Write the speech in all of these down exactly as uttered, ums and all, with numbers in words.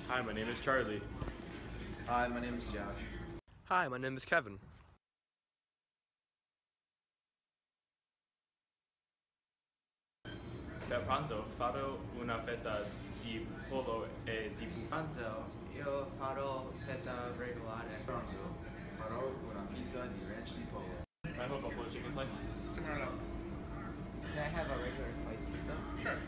Hi, my name is Charlie. Hi, my name is Josh. Hi, my name is Kevin. Per pranzo farò una fetta di pollo e di bufala. Pranzo, io farò fetta regolare. Pranzo, farò una pizza di ranch di pollo. Can I have a buffalo chicken slice? Can I have a regular sliced pizza? Sure.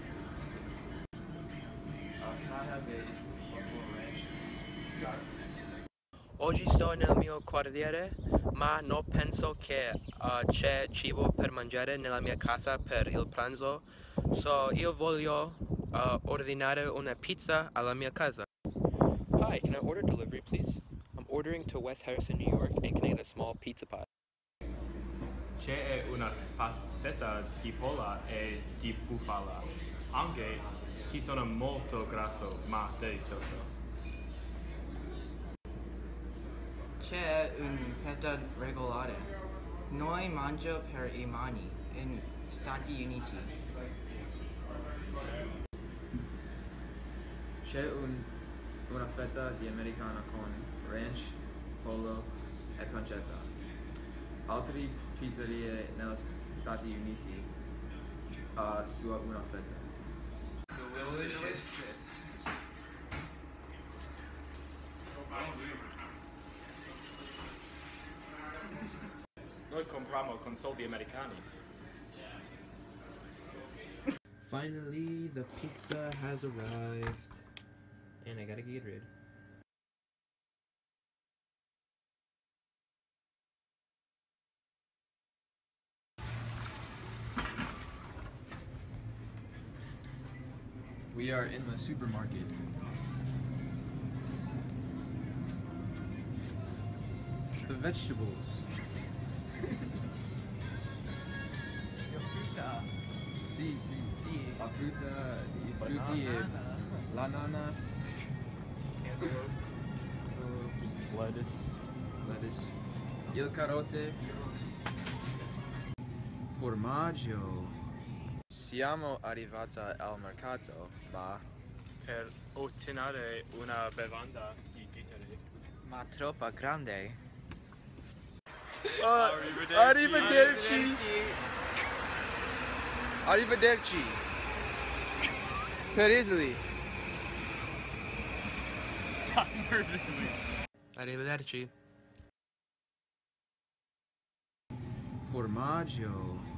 Uh, can I have a buffalo ranch? Got it. Oggi sto nel mio quartiere, ma non penso che uh, c'è cibo per mangiare nella mia casa per il pranzo, so io voglio uh, ordinare una pizza alla mia casa. Hi, can I order delivery, please? I'm ordering to West Harrison, New York, and can I get a small pizza pie? C'è una fetta di pollo e di bufala, anche se sono molto grasso ma delizioso. C'è un fetta regolare. Noi mangiamo per i mani in Stati Uniti. C'è un, una fetta di americana con ranch, pollo e pancetta. Altre pizzerie negli Stati Uniti uh, su una fetta. Delicious. Noi compriamo con soldi americani. Finally, the pizza has arrived, and I gotta get rid. We are in the supermarket. The vegetables. Frutta. Sì, sì, Sì. La frutta, i frutti e l'ananas, Cantaloupe. Lettuce. lettuce, il carote, formaggio. Siamo arrivati al mercato, ma Per ottenere una bevanda di Gatorade. Ma troppo grande. Uh, arrivederci. Arrivederci. Per Italy. Arrivederci. Formaggio.